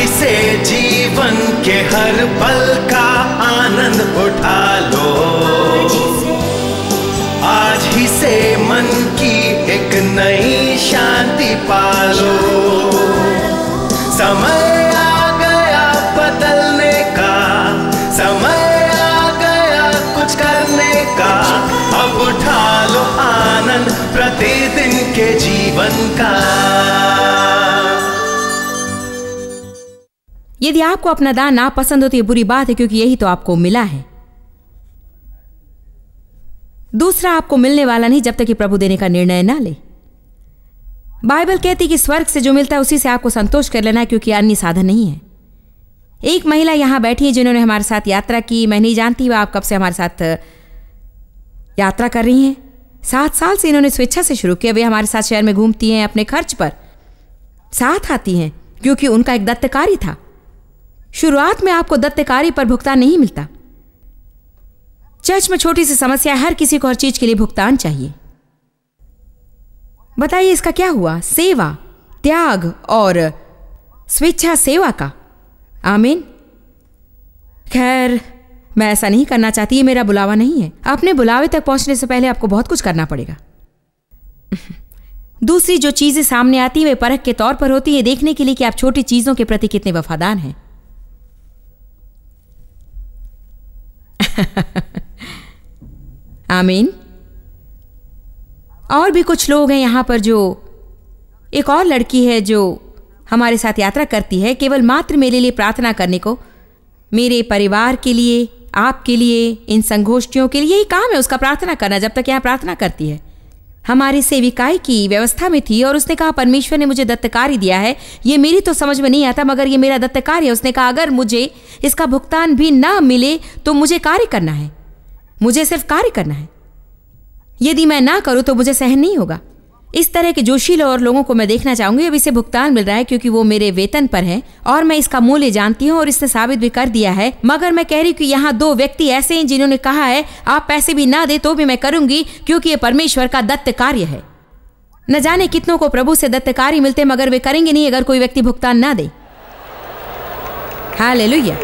ही से जीवन के हर पल का आनंद उठा लो, आज ही से मन की एक नई शांति पालो। समय आ गया बदलने का, समय आ गया कुछ करने का, अब उठा लो आनंद प्रतिदिन के जीवन का। यदि आपको अपना दान नापसंद हो तो ये बुरी बात है, क्योंकि यही तो आपको मिला है। दूसरा आपको मिलने वाला नहीं जब तक कि प्रभु देने का निर्णय ना ले। बाइबल कहती कि स्वर्ग से जो मिलता है उसी से आपको संतोष कर लेना, क्योंकि अन्य साधन नहीं है। एक महिला यहां बैठी है जिन्होंने हमारे साथ यात्रा की। मैं नहीं जानती वह आप कब से हमारे साथ यात्रा कर रही हैं। 7 साल से इन्होंने स्वेच्छा से शुरू किया। वे हमारे साथ शहर में घूमती हैं, अपने खर्च पर साथ आती हैं, क्योंकि उनका एक दत्तकारी था। शुरुआत में आपको दत्तकारी पर भुगतान नहीं मिलता। चर्च में छोटी सी समस्या है, हर किसी को हर चीज के लिए भुगतान चाहिए। बताइए इसका क्या हुआ? सेवा, त्याग और स्वेच्छा सेवा का। आमीन। खैर, मैं ऐसा नहीं करना चाहती, ये मेरा बुलावा नहीं है। अपने बुलावे तक पहुंचने से पहले आपको बहुत कुछ करना पड़ेगा। दूसरी जो चीजें सामने आती है वे परख के तौर पर होती है, देखने के लिए कि आप छोटी चीजों के प्रति कितने वफादार हैं। आमीन। और भी कुछ लोग हैं यहां पर। जो एक और लड़की है जो हमारे साथ यात्रा करती है, केवल मात्र मेरे लिए प्रार्थना करने को, मेरे परिवार के लिए, आपके लिए, इन संगोष्ठियों के लिए। यही काम है उसका, प्रार्थना करना। जब तक यहां प्रार्थना करती है। हमारी सेविकाई की व्यवस्था में थी और उसने कहा परमेश्वर ने मुझे दत्तकारी दिया है। ये मेरी तो समझ में नहीं आता, मगर ये मेरा दत्तकारी है। उसने कहा अगर मुझे इसका भुगतान भी ना मिले तो मुझे कार्य करना है, मुझे सिर्फ कार्य करना है। यदि मैं ना करूं तो मुझे सहन नहीं होगा। इस तरह के जोशीले और लोगों को मैं देखना चाहूंगी। अब इसे भुगतान मिल रहा है क्योंकि वो मेरे वेतन पर है और मैं इसका मूल्य जानती हूं और इसने साबित भी कर दिया है। मगर मैं कह रही हूं कि यहाँ 2 व्यक्ति ऐसे हैं जिन्होंने कहा है आप पैसे भी ना दे तो भी मैं करूंगी, क्योंकि ये परमेश्वर का दत्त कार्य है। न जाने कितनों को प्रभु से दत्त कार्य मिलते, मगर वे करेंगे नहीं अगर कोई व्यक्ति भुगतान ना दे। हालेलुया।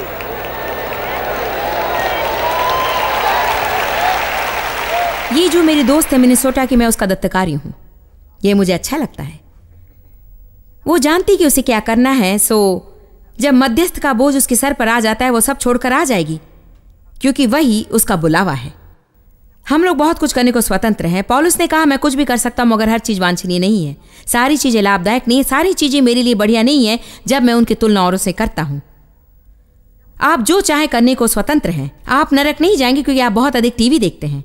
ये जो मेरी दोस्त है मिनेसोटा की, मैं उसका दत्तकारी हूं। ये मुझे अच्छा लगता है। वो जानती कि उसे क्या करना है, सो जब मध्यस्थ का बोझ उसके सर पर आ जाता है वो सब छोड़कर आ जाएगी, क्योंकि वही उसका बुलावा है। हम लोग बहुत कुछ करने को स्वतंत्र हैं। पौलुस ने कहा मैं कुछ भी कर सकता हूं, मगर हर चीज वांछनीय नहीं है। सारी चीजें लाभदायक नहीं है, सारी चीजें मेरे लिए बढ़िया नहीं है जब मैं उनकी तुलना औरों से करता हूं। आप जो चाहे करने को स्वतंत्र हैं। आप नरक नहीं जाएंगे क्योंकि आप बहुत अधिक टीवी देखते हैं।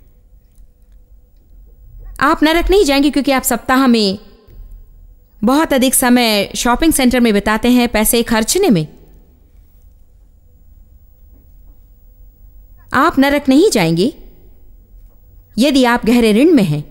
आप नरक नहीं जाएंगे क्योंकि आप सप्ताह में बहुत अधिक समय शॉपिंग सेंटर में बिताते हैं पैसे खर्चने में। आप नरक नहीं जाएंगे यदि आप गहरे ऋण में हैं,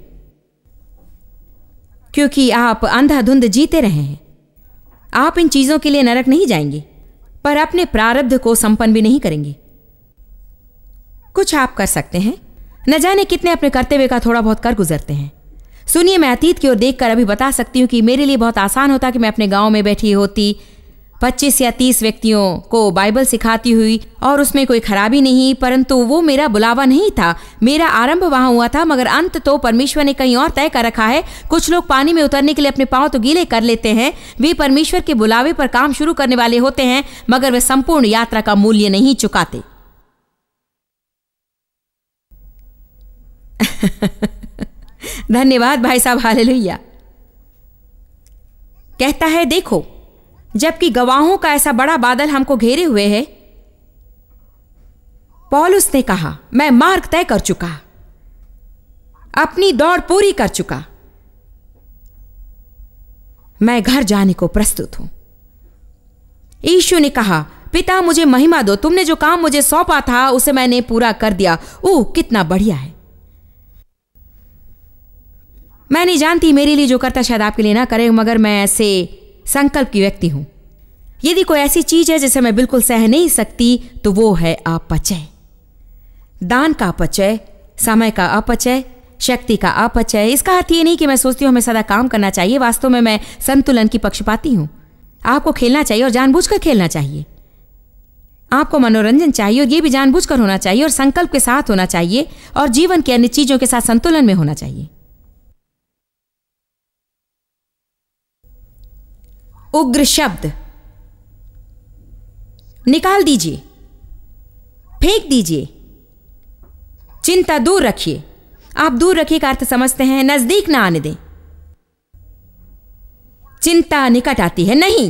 क्योंकि आप अंधाधुंध जीते रहे हैं। आप इन चीजों के लिए नरक नहीं जाएंगे, पर अपने प्रारब्ध को संपन्न भी नहीं करेंगे। कुछ आप कर सकते हैं। न जाने कितने अपने कर्तव्य का थोड़ा बहुत कर गुजरते हैं। सुनिए, मैं अतीत की ओर देखकर अभी बता सकती हूं कि मेरे लिए बहुत आसान होता कि मैं अपने गांव में बैठी होती, 25 या 30 व्यक्तियों को बाइबल सिखाती हुई, और उसमें कोई खराबी नहीं, परंतु वो मेरा बुलावा नहीं था। मेरा आरंभ वहां हुआ था, मगर अंत तो परमेश्वर ने कहीं और तय कर रखा है। कुछ लोग पानी में उतरने के लिए अपने पांव तो गीले कर लेते हैं। वे परमेश्वर के बुलावे पर काम शुरू करने वाले होते हैं, मगर वे संपूर्ण यात्रा का मूल्य नहीं चुकाते। धन्यवाद भाई साहब। हालेलुया। कहता है देखो, जबकि गवाहों का ऐसा बड़ा बादल हमको घेरे हुए है, पौलुस ने कहा मैं मार्ग तय कर चुका, अपनी दौड़ पूरी कर चुका, मैं घर जाने को प्रस्तुत हूं। यीशु ने कहा पिता मुझे महिमा दो, तुमने जो काम मुझे सौंपा था उसे मैंने पूरा कर दिया। ओह कितना बढ़िया है। मैं नहीं जानती मेरे लिए जो करता शायद आपके लिए ना करे, मगर मैं ऐसे संकल्प की व्यक्ति हूं। यदि कोई ऐसी चीज है जिसे मैं बिल्कुल सह नहीं सकती तो वो है अपचय। दान का अपचय, समय का अपचय, शक्ति का अपचय। इसका अर्थ ये नहीं कि मैं सोचती हूं हमें सदा काम करना चाहिए। वास्तव में मैं संतुलन की पक्षपाती हूं। आपको खेलना चाहिए और जानबूझकर खेलना चाहिए। आपको मनोरंजन चाहिए और ये भी जानबूझकर होना चाहिए और संकल्प के साथ होना चाहिए और जीवन की अन्य चीजों के साथ संतुलन में होना चाहिए। उग्र शब्द निकाल दीजिए, फेंक दीजिए। चिंता दूर रखिए। आप दूर रखिए का अर्थ समझते हैं, नजदीक ना आने दें। चिंता निकट आती है, नहीं,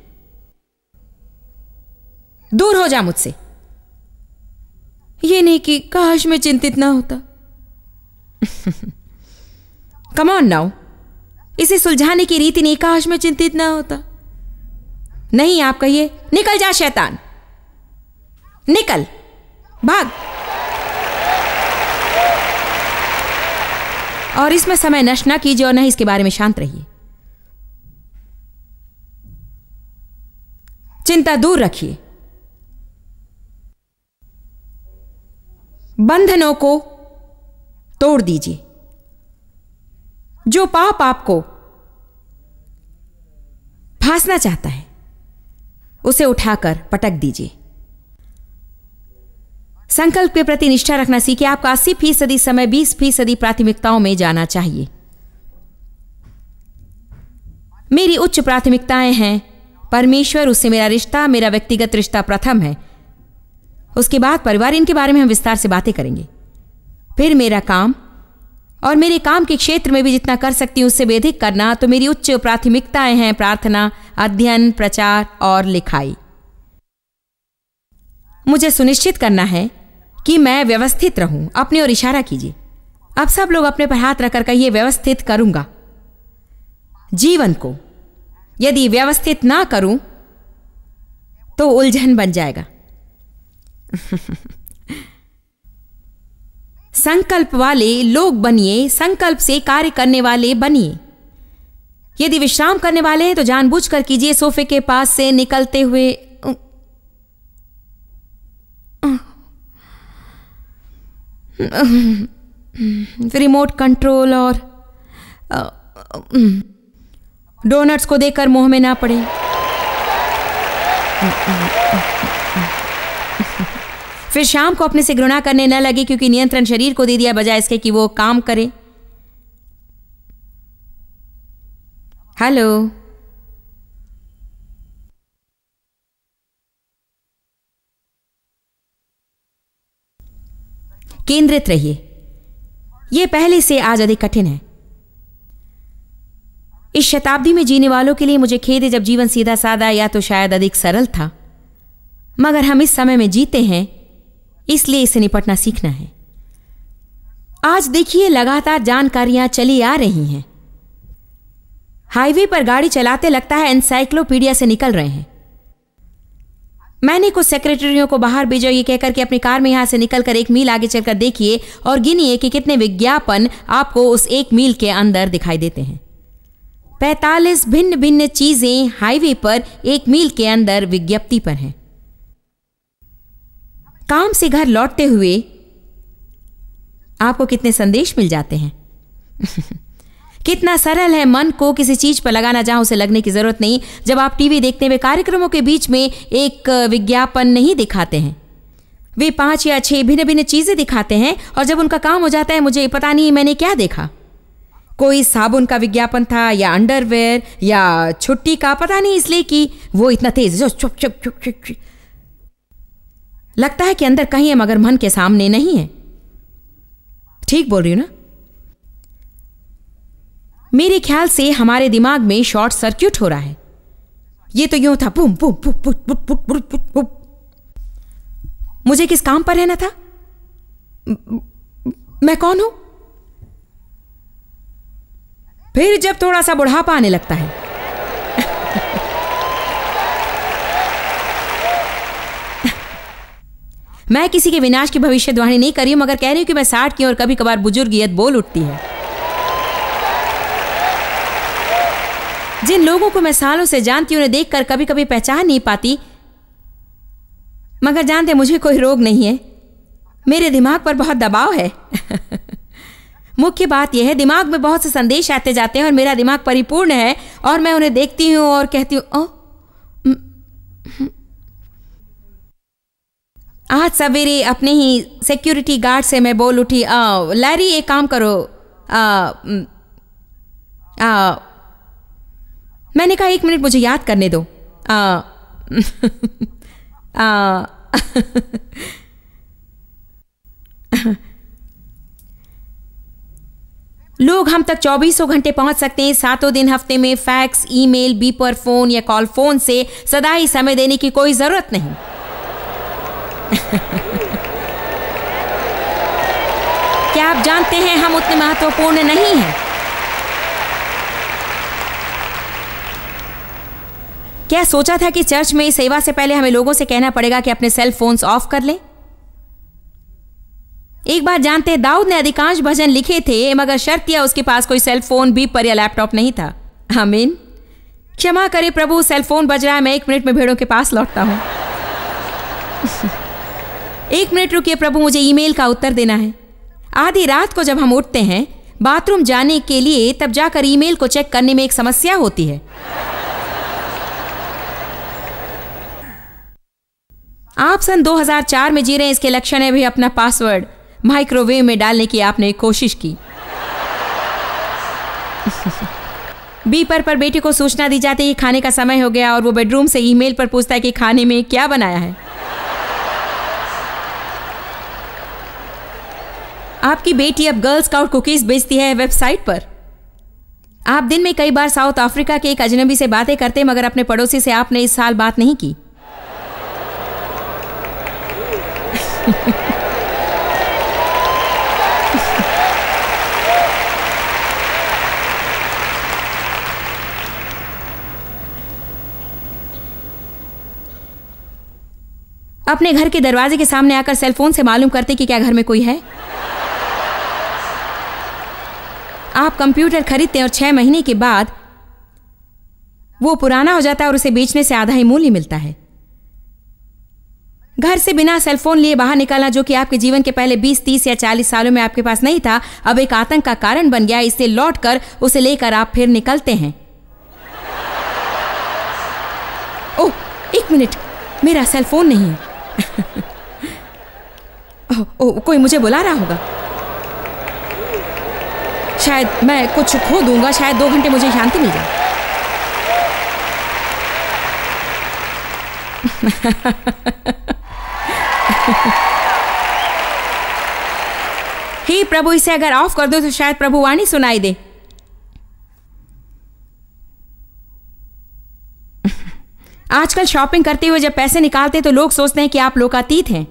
दूर हो जा मुझसे। ये नहीं कि काश मैं चिंतित ना होता। कम ऑन नाउ, इसे सुलझाने की रीति नहीं, काश मैं चिंतित ना होता। नहीं, आप कहिए निकल जा शैतान, निकल, भाग। और इसमें समय नष्ट ना कीजिए और न ही इसके बारे में शांत रहिए। चिंता दूर रखिए। बंधनों को तोड़ दीजिए। जो पाप आपको फांसना चाहता है उसे उठाकर पटक दीजिए। संकल्प के प्रति निष्ठा रखना सीखिए। आपका 80% समय 20% प्राथमिकताओं में जाना चाहिए। मेरी उच्च प्राथमिकताएं हैं परमेश्वर, उससे मेरा रिश्ता, मेरा व्यक्तिगत रिश्ता प्रथम है। उसके बाद परिवार, इनके बारे में हम विस्तार से बातें करेंगे। फिर मेरा काम, और मेरे काम के क्षेत्र में भी जितना कर सकती हूं उससे भी अधिक करना। तो मेरी उच्च प्राथमिकताएं हैं प्रार्थना, अध्ययन, प्रचार और लिखाई। मुझे सुनिश्चित करना है कि मैं व्यवस्थित रहूं। अपने ओर इशारा कीजिए। अब सब लोग अपने पर हाथ रखकर कहिए, व्यवस्थित करूंगा। जीवन को यदि व्यवस्थित ना करूं तो उलझन बन जाएगा। संकल्प वाले लोग बनिए, संकल्प से कार्य करने वाले बनिए। यदि विश्राम करने वाले हैं तो जानबूझकर कीजिए। सोफे के पास से निकलते हुए रिमोट कंट्रोल और डोनट्स को देखकर मुंह में ना पड़े। फिर शाम को अपने से घृणा करने न लगे क्योंकि नियंत्रण शरीर को दे दिया बजाय इसके कि वो काम करे। हेलो, केंद्रित रहिए। यह पहले से आज अधिक कठिन है। इस शताब्दी में जीने वालों के लिए मुझे खेद है जब जीवन सीधा साधा या तो शायद अधिक सरल था, मगर हम इस समय में जीते हैं, इसलिए इसे निपटना सीखना है। आज देखिए, लगातार जानकारियां चली आ रही हैं। हाईवे पर गाड़ी चलाते लगता है एनसाइक्लोपीडिया से निकल रहे हैं। मैंने कुछ सेक्रेटरियों को बाहर भेजा ये कहकर कि अपनी कार में यहां से निकलकर 1 मील आगे चलकर देखिए और गिनिए कि कितने विज्ञापन आपको उस 1 मील के अंदर दिखाई देते हैं। 45 भिन्न भिन्न चीजें हाईवे पर 1 मील के अंदर विज्ञप्ति पर हैं। काम से घर लौटते हुए आपको कितने संदेश मिल जाते हैं। कितना सरल है मन को किसी चीज पर लगाना जहां उसे लगने की जरूरत नहीं। जब आप टीवी देखते हुए कार्यक्रमों के बीच में एक विज्ञापन नहीं दिखाते हैं, वे 5 या 6 भिन्न भिन्न चीजें दिखाते हैं और जब उनका काम हो जाता है, मुझे पता नहीं मैंने क्या देखा, कोई साबुन का विज्ञापन था या अंडरवेयर या छुट्टी का, पता नहीं, इसलिए कि वो इतना तेज चुप चुप चुप चुप लगता है कि अंदर कहीं है मगर मन के सामने नहीं है। ठीक बोल रही हूं ना? मेरे ख्याल से हमारे दिमाग में शॉर्ट सर्किट हो रहा है। ये तो यूं था, बुम बुम बुम बुम बुम बुम बुम बुम। मुझे किस काम पर रहना था? मैं कौन हूं? फिर जब थोड़ा सा बुढ़ापा आने लगता है, मैं किसी के विनाश की भविष्यवाणी नहीं कर रही हूं, मगर कह रही हूं कि मैं 60 की और कभी कभार बुजुर्गियत बोल उठती है। जिन लोगों को मैं सालों से जानती हूं, उन्हें देखकर कभी कभी पहचान नहीं पाती, मगर जानते मुझे कोई रोग नहीं है, मेरे दिमाग पर बहुत दबाव है। मुख्य बात यह है, दिमाग में बहुत से संदेश आते जाते हैं और मेरा दिमाग परिपूर्ण है और मैं उन्हें देखती हूं और कहती हूं, ओह आज सवेरे अपने ही सिक्योरिटी गार्ड से मैं बोल उठी, लैरी एक काम करो, मैंने कहा 1 मिनट मुझे याद करने दो। लोग हम तक 24 घंटे पहुंच सकते हैं, 7 दिन हफ्ते में। फैक्स, ईमेल, बीपर फोन या कॉल फोन से सदा ही समय देने की कोई जरूरत नहीं। क्या आप जानते हैं हम उतने महत्वपूर्ण नहीं हैं? क्या सोचा था कि चर्च में सेवा से पहले हमें लोगों से कहना पड़ेगा कि अपने सेल फोन्स ऑफ कर लें? एक बात जानते हैं, दाऊद ने अधिकांश भजन लिखे थे, मगर शर्त यह उसके पास कोई सेल फोन, बीपर या लैपटॉप नहीं था। आमीन। क्षमा करे प्रभु, सेल फोन बज रहा है, मैं 1 मिनट में भेड़ों के पास लौटता हूं। 1 मिनट रुकिए प्रभु, मुझे ईमेल का उत्तर देना है। आधी रात को जब हम उठते हैं बाथरूम जाने के लिए, तब जाकर ईमेल को चेक करने में एक समस्या होती है। आप सन 2004 में जी रहे हैं, इसके लक्षण है भी अपना पासवर्ड माइक्रोवेव में डालने की आपने कोशिश की। बीपर पर बेटे को सूचना दी जाती है कि खाने का समय हो गया, और वो बेडरूम से ईमेल पर पूछता है कि खाने में क्या बनाया है। आपकी बेटी अब गर्ल स्काउट कुकीज बेचती है वेबसाइट पर। आप दिन में कई बार साउथ अफ्रीका के एक अजनबी से बातें करते, मगर अपने पड़ोसी से आपने इस साल बात नहीं की। अपने घर के दरवाजे के सामने आकर सेलफोन से मालूम करते कि क्या घर में कोई है। आप कंप्यूटर खरीदते हैं और 6 महीने के बाद वो पुराना हो जाता है और उसे बेचने से आधा ही मूल्य मिलता है। घर से बिना सेलफोन लिए बाहर निकलना, जो कि आपके जीवन के पहले 20, 30 या 40 सालों में आपके पास नहीं था, अब एक आतंक का कारण बन गया। इससे लौटकर उसे लेकर आप फिर निकलते हैं। ओह, 1 मिनट, मेरा सेलफोन नहीं है। ओह, कोई मुझे बुला रहा होगा। शायद मैं कुछ खो दूंगा, शायद 2 घंटे मुझे शांति मिल जाए। हे प्रभु, इसे अगर ऑफ कर दो तो शायद प्रभु वाणी सुनाई दे। आजकल शॉपिंग करते हुए जब पैसे निकालते तो लोग सोचते हैं कि आप लोकातीत हैं।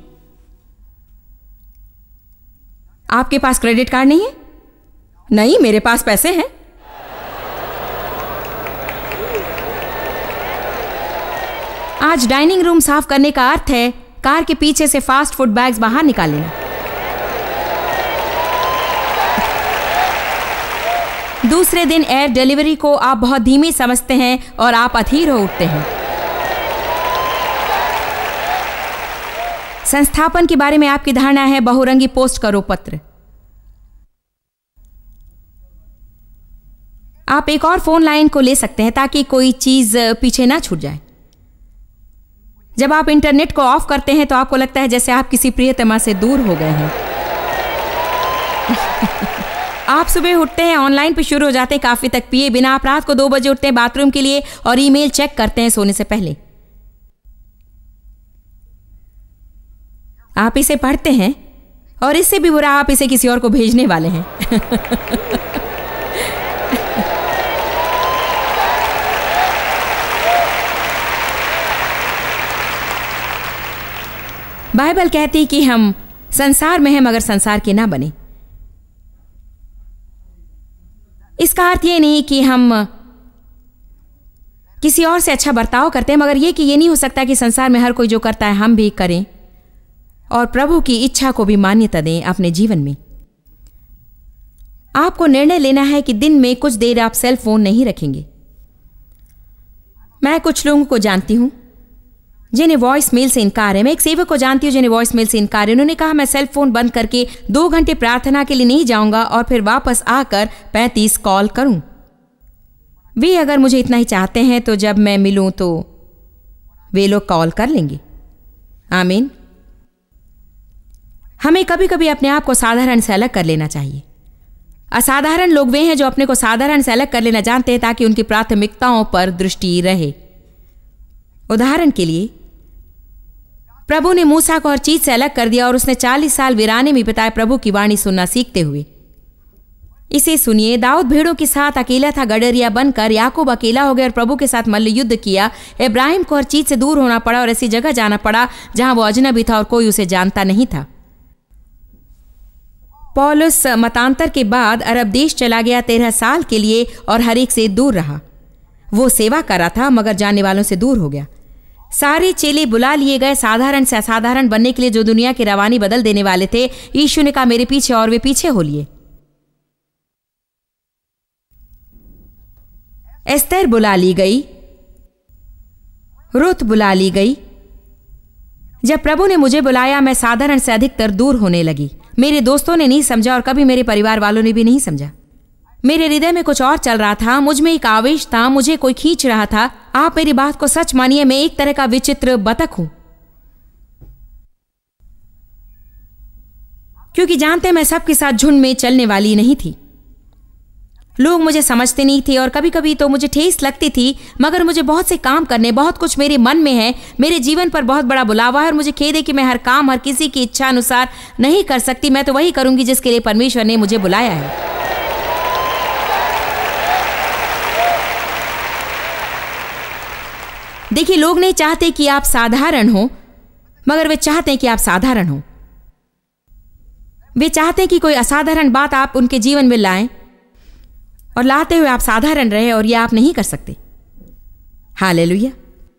आपके पास क्रेडिट कार्ड नहीं है? नहीं, मेरे पास पैसे हैं। आज डाइनिंग रूम साफ करने का अर्थ है कार के पीछे से फास्ट फूड बैग्स बाहर निकाल लेना। दूसरे दिन एयर डिलीवरी को आप बहुत धीमी समझते हैं और आप अधीर हो उठते हैं। संस्थापन के बारे में आपकी धारणा है बहुरंगी पोस्ट करो पत्र। आप एक और फोन लाइन को ले सकते हैं ताकि कोई चीज पीछे ना छूट जाए। जब आप इंटरनेट को ऑफ करते हैं तो आपको लगता है जैसे आप किसी प्रियतमा से दूर हो गए हैं। आप सुबह उठते हैं, ऑनलाइन पे शुरू हो जाते हैं काफी तक पिए बिना। आप रात को 2 बजे उठते हैं बाथरूम के लिए और ईमेल चेक करते हैं सोने से पहले। आप इसे पढ़ते हैं और इससे भी बुरा आप इसे किसी और को भेजने वाले हैं। बाइबल कहती कि हम संसार में हैं मगर संसार के ना बने। इसका अर्थ ये नहीं कि हम किसी और से अच्छा बर्ताव करते हैं, मगर ये कि ये नहीं हो सकता कि संसार में हर कोई जो करता है हम भी करें और प्रभु की इच्छा को भी मान्यता दें अपने जीवन में। आपको निर्णय लेना है कि दिन में कुछ देर आप सेल फोन नहीं रखेंगे। मैं कुछ लोगों को जानती हूं जिन्हें वॉइस मेल से इनकार है। मैं एक सेवक को जानती हूं जिन्हें वॉइस मेल से इनकार है। उन्होंने कहा मैं सेल फोन बंद करके 2 घंटे प्रार्थना के लिए नहीं जाऊंगा और फिर वापस आकर 35 कॉल करूं। वे अगर मुझे इतना ही चाहते हैं तो जब मैं मिलूं तो वे लोग कॉल कर लेंगे। आमीन। हमें कभी कभी अपने आप को साधारण से अलग कर लेना चाहिए। असाधारण लोग वे हैं जो अपने को साधारण से अलग कर लेना जानते हैं ताकि उनकी प्राथमिकताओं पर दृष्टि रहे। उदाहरण के लिए, प्रभु ने मूसा को हर चीज से अलग कर दिया और उसने 40 साल वीराने में बिताए प्रभु की वाणी सुनना सीखते हुए। इसे सुनिए, दाऊद भेड़ों के साथ अकेला था, गडरिया बनकर। याकूब अकेला हो गया और प्रभु के साथ मल्ल युद्ध किया। इब्राहिम को हर चीज से दूर होना पड़ा और ऐसी जगह जाना पड़ा जहां वो अजनबी था और कोई उसे जानता नहीं था। पौलुस मतांतर के बाद अरब देश चला गया 13 साल के लिए और हर एक से दूर रहा। वो सेवा कर रहा था मगर जानने वालों से दूर हो गया। सारे चेले बुला लिए गए साधारण से असाधारण बनने के लिए, जो दुनिया की रवानी बदल देने वाले थे। यीशु ने कहा मेरे पीछे, और वे पीछे हो लिए। एस्तर बुला ली गई, रुत बुला ली गई। जब प्रभु ने मुझे बुलाया मैं साधारण से अधिकतर दूर होने लगी। मेरे दोस्तों ने नहीं समझा और कभी मेरे परिवार वालों ने भी नहीं समझा। मेरे हृदय में कुछ और चल रहा था, मुझ में एक आवेश था, मुझे कोई खींच रहा था। आप मेरी बात को सच मानिए, मैं एक तरह का विचित्र बतख हूं, क्योंकि जानते मैं सबके साथ झुंड में चलने वाली नहीं थी। लोग मुझे समझते नहीं थे और कभी कभी तो मुझे ठेस लगती थी, मगर मुझे बहुत से काम करने, बहुत कुछ मेरे मन में है। मेरे जीवन पर बहुत बड़ा बुलावा है और मुझे खेद है कि मैं हर काम हर किसी की इच्छा अनुसार नहीं कर सकती। मैं तो वही करूंगी जिसके लिए परमेश्वर ने मुझे बुलाया है। देखिए, लोग नहीं चाहते कि आप साधारण हो, मगर वे चाहते हैं कि आप साधारण हो। वे चाहते हैं कि कोई असाधारण बात आप उनके जीवन में लाएं और लाते हुए आप साधारण रहे, और यह आप नहीं कर सकते। हालेलुया।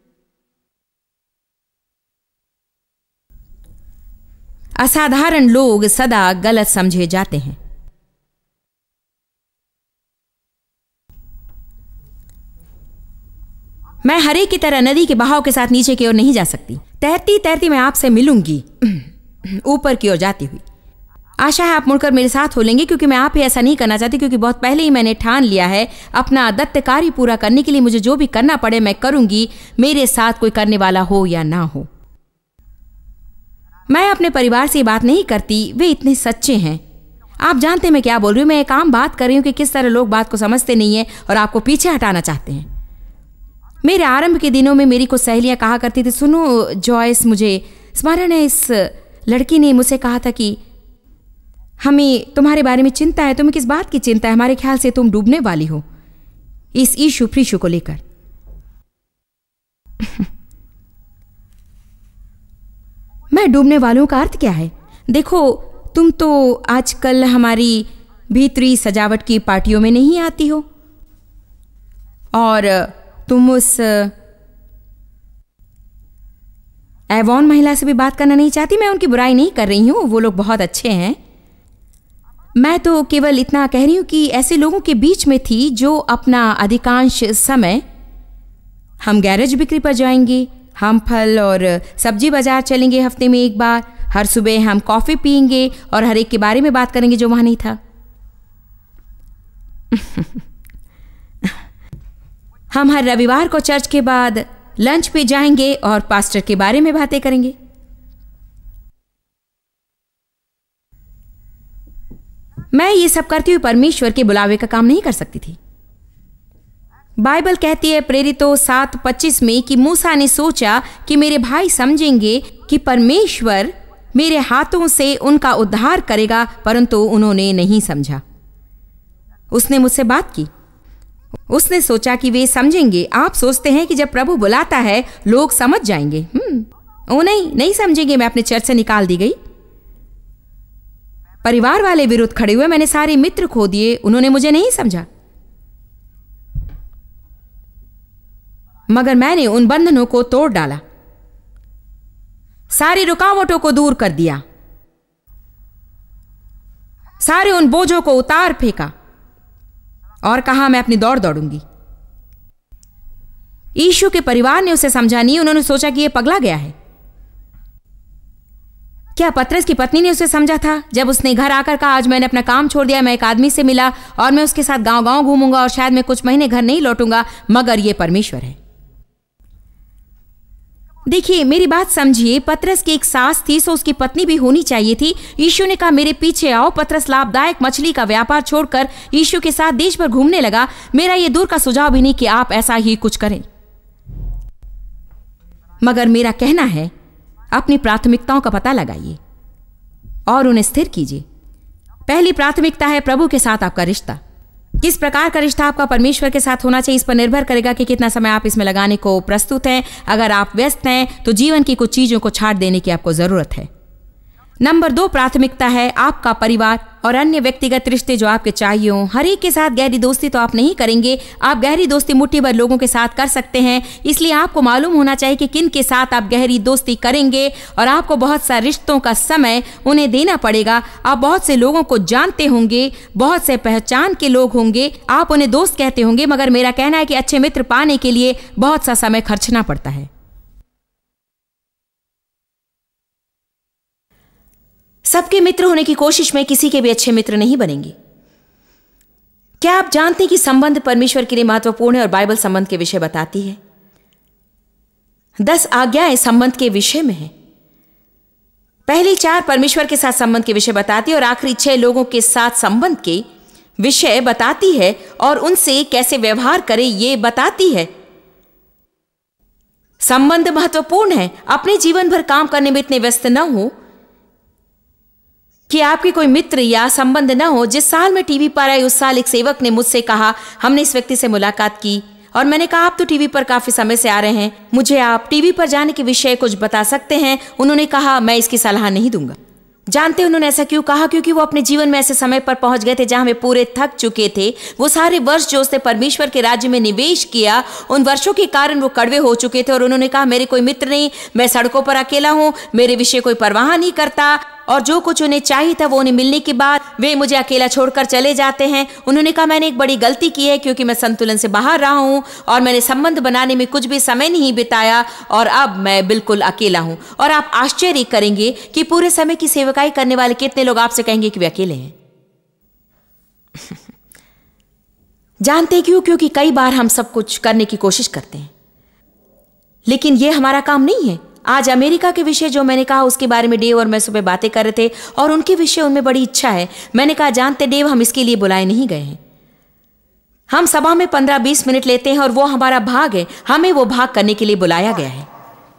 असाधारण लोग सदा गलत समझे जाते हैं। मैं हरे की तरह नदी के बहाव के साथ नीचे की ओर नहीं जा सकती। तैरती तैरती मैं आपसे मिलूंगी, ऊपर की ओर जाती हुई। आशा है आप मुड़कर मेरे साथ हो लेंगे, क्योंकि मैं आप ही ऐसा नहीं करना चाहती, क्योंकि बहुत पहले ही मैंने ठान लिया है अपना दत्त कार्य पूरा करने के लिए मुझे जो भी करना पड़े मैं करूंगी, मेरे साथ कोई करने वाला हो या ना हो। मैं अपने परिवार से ये बात नहीं करती, वे इतने सच्चे हैं। आप जानते हैं मैं क्या बोल रही हूँ। मैं एक आम बात कर रही हूँ कि किस तरह लोग बात को समझते नहीं है और आपको पीछे हटाना चाहते हैं। मेरे आरंभ के दिनों में मेरी कुछ सहेलियां कहा करती थी, सुनो जॉयस, मुझे स्मरण है इस लड़की ने मुझसे कहा था कि हमें तुम्हारे बारे में चिंता है। तुम्हें किस बात की चिंता है? हमारे ख्याल से तुम डूबने वाली हो इस ईशु फ्रीशु को लेकर। मैं डूबने वालों का अर्थ क्या है? देखो, तुम तो आजकल हमारी भीतरी सजावट की पार्टियों में नहीं आती हो और तुम उस एवॉन महिला से भी बात करना नहीं चाहती। मैं उनकी बुराई नहीं कर रही हूं, वो लोग बहुत अच्छे हैं। मैं तो केवल इतना कह रही हूं कि ऐसे लोगों के बीच में थी जो अपना अधिकांश समय, हम गैरेज बिक्री पर जाएंगे, हम फल और सब्जी बाजार चलेंगे हफ्ते में एक बार, हर सुबह हम कॉफी पियेंगे और हर एक के बारे में बात करेंगे जो वहां नहीं था। हम हर रविवार को चर्च के बाद लंच पे जाएंगे और पास्टर के बारे में बातें करेंगे। मैं ये सब करती हुई परमेश्वर के बुलावे का काम नहीं कर सकती थी। बाइबल कहती है प्रेरितों 7:25 में कि मूसा ने सोचा कि मेरे भाई समझेंगे कि परमेश्वर मेरे हाथों से उनका उद्धार करेगा, परंतु उन्होंने नहीं समझा। उसने मुझसे बात की, उसने सोचा कि वे समझेंगे। आप सोचते हैं कि जब प्रभु बुलाता है लोग समझ जाएंगे। ओ नहीं समझेंगे। मैं अपने चर्च से निकाल दी गई। परिवार वाले विरुद्ध खड़े हुए, मैंने सारे मित्र खो दिए, उन्होंने मुझे नहीं समझा। मगर मैंने उन बंधनों को तोड़ डाला, सारी रुकावटों को दूर कर दिया, सारे उन बोझों को उतार फेंका और कहा मैं अपनी दौड़ दौड़ूंगी। यीशु के परिवार ने उसे समझा नहीं। उन्होंने सोचा कि यह पगला गया है। क्या पतरस की पत्नी ने उसे समझा था जब उसने घर आकर कहा आज मैंने अपना काम छोड़ दिया, मैं एक आदमी से मिला और मैं उसके साथ गांव-गांव घूमूंगा और शायद मैं कुछ महीने घर नहीं लौटूंगा, मगर यह परमेश्वर है। देखिए, मेरी बात समझिए। पतरस की एक सास थी, सो उसकी पत्नी भी होनी चाहिए थी। यीशु ने कहा, मेरे पीछे आओ। पतरस लाभदायक मछली का व्यापार छोड़कर यीशु के साथ देश भर घूमने लगा। मेरा ये दूर का सुझाव भी नहीं कि आप ऐसा ही कुछ करें, मगर मेरा कहना है, अपनी प्राथमिकताओं का पता लगाइए और उन्हें स्थिर कीजिए। पहली प्राथमिकता है प्रभु के साथ आपका रिश्ता। किस प्रकार का रिश्ता आपका परमेश्वर के साथ होना चाहिए, इस पर निर्भर करेगा कि कितना समय आप इसमें लगाने को प्रस्तुत हैं। अगर आप व्यस्त हैं तो जीवन की कुछ चीजों को छाड़ देने की आपको जरूरत है। नंबर 2 प्राथमिकता है आपका परिवार और अन्य व्यक्तिगत रिश्ते जो आपके चाहिए हों। हर एक के साथ गहरी दोस्ती तो आप नहीं करेंगे। आप गहरी दोस्ती मुट्ठी भर लोगों के साथ कर सकते हैं, इसलिए आपको मालूम होना चाहिए कि किन के साथ आप गहरी दोस्ती करेंगे और आपको बहुत सा रिश्तों का समय उन्हें देना पड़ेगा। आप बहुत से लोगों को जानते होंगे, बहुत से पहचान के लोग होंगे, आप उन्हें दोस्त कहते होंगे, मगर मेरा कहना है कि अच्छे मित्र पाने के लिए बहुत सा समय खर्चना पड़ता है। सबके मित्र होने की कोशिश में किसी के भी अच्छे मित्र नहीं बनेंगे। क्या आप जानते हैं कि संबंध परमेश्वर के लिए महत्वपूर्ण है और बाइबल संबंध के विषय बताती है। 10 आज्ञाएं संबंध के विषय में है। पहली 4 परमेश्वर के साथ संबंध के विषय बताती है और आखिरी 6 लोगों के साथ संबंध के विषय बताती है और उनसे कैसे व्यवहार करें ये बताती है। संबंध महत्वपूर्ण है। अपने जीवन भर काम करने में इतने व्यस्त न हो कि आपके कोई मित्र या संबंध न हो। जिस साल मैं टीवी पर आई उस साल एक सेवक ने मुझसे कहा, हमने इस व्यक्ति से मुलाकात की और मैंने कहा, आप तो टीवी पर काफी समय से आ रहे हैं, मुझे आप टीवी पर जाने के विषय कुछ बता सकते हैं। उन्होंने कहा, मैं इसकी सलाह नहीं दूंगा। जानते उन्होंने ऐसा क्यों कहा? क्योंकि वो अपने जीवन में ऐसे समय पर पहुंच गए थे जहां वे पूरे थक चुके थे। वो सारे वर्ष जो उसने परमेश्वर के राज्य में निवेश किया, उन वर्षों के कारण वो कड़वे हो चुके थे और उन्होंने कहा, मेरे कोई मित्र नहीं, मैं सड़कों पर अकेला हूं, मेरे विषय कोई परवाह नहीं करता और जो कुछ उन्हें चाहिए था वो उन्हें मिलने के बाद वे मुझे अकेला छोड़कर चले जाते हैं। उन्होंने कहा, मैंने एक बड़ी गलती की है क्योंकि मैं संतुलन से बाहर रहा हूं और मैंने संबंध बनाने में कुछ भी समय नहीं बिताया और अब मैं बिल्कुल अकेला हूं। और आप आश्चर्य करेंगे कि पूरे समय की सेवकाई करने वाले कितने लोग आपसे कहेंगे कि वे अकेले हैं। जानते क्यों? क्योंकि कई बार हम सब कुछ करने की कोशिश करते हैं, लेकिन यह हमारा काम नहीं है। आज अमेरिका के विषय जो मैंने कहा उसके बारे में डेव और मैं सुबह बातें कर रहे थे और उनके विषय उनमें बड़ी इच्छा है। मैंने कहा, जानते डेव, हम इसके लिए बुलाए नहीं गए हैं। हम सभा में 15-20 मिनट लेते हैं और वो हमारा भाग है। हमें वो भाग करने के लिए बुलाया गया है।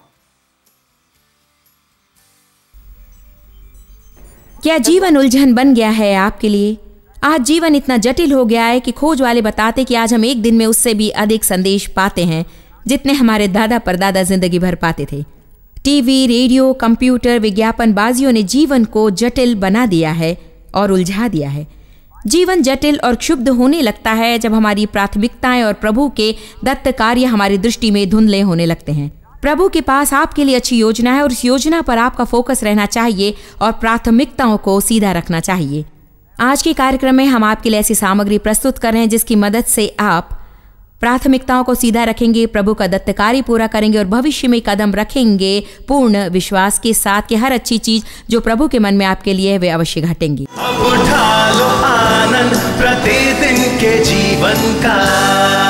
क्या जीवन उलझन बन गया है आपके लिए? आज जीवन इतना जटिल हो गया है कि खोज वाले बताते कि आज हम एक दिन में उससे भी अधिक संदेश पाते हैं जितने हमारे दादा परदादा जिंदगी भर पाते थे। टीवी, रेडियो, कंप्यूटर, विज्ञापनबाजियों ने जीवन को जटिल बना दिया है और उलझा दिया है। जीवन जटिल और क्षुब्ध होने लगता है जब हमारी प्राथमिकताएं और प्रभु के दत्त कार्य हमारी दृष्टि में धुंधले होने लगते हैं। प्रभु के पास आपके लिए अच्छी योजना है और उस योजना पर आपका फोकस रहना चाहिए और प्राथमिकताओं को सीधा रखना चाहिए। आज के कार्यक्रम में हम आपके लिए ऐसी सामग्री प्रस्तुत कर रहे हैं जिसकी मदद से आप प्राथमिकताओं को सीधा रखेंगे, प्रभु का दत्त कार्य पूरा करेंगे और भविष्य में कदम रखेंगे पूर्ण विश्वास के साथ कि हर अच्छी चीज जो प्रभु के मन में आपके लिए है वे अवश्य घटेंगी। अब उठा लो आनंद प्रतिदिन के जीवन का।